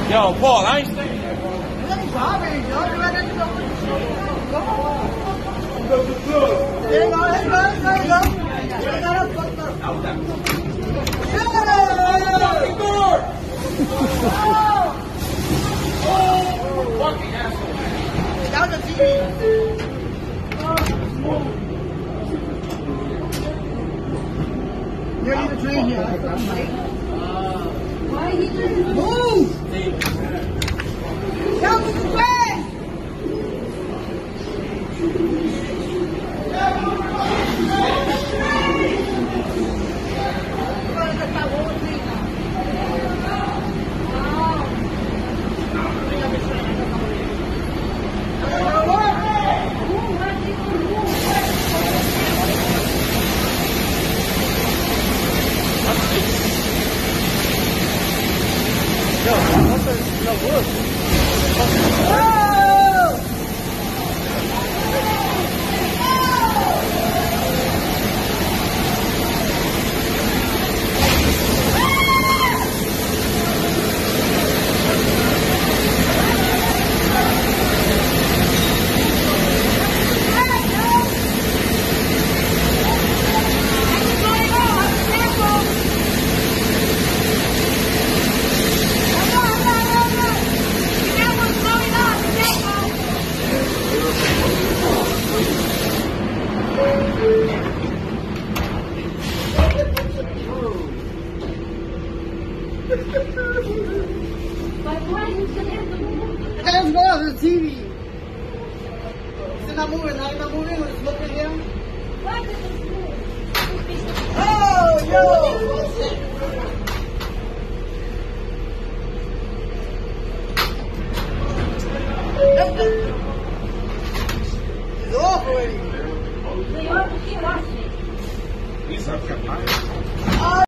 Yo, Paul, I ain't staying there. Fucking asshole. That was a TV. You're in the train here. Why are you doing this? Move! That was the way! Yo, what's that? No, look. Let's go, there's a TV. Is it not moving? Now it's not moving, we're just looking here. Oh, yo! It's off already. He's up.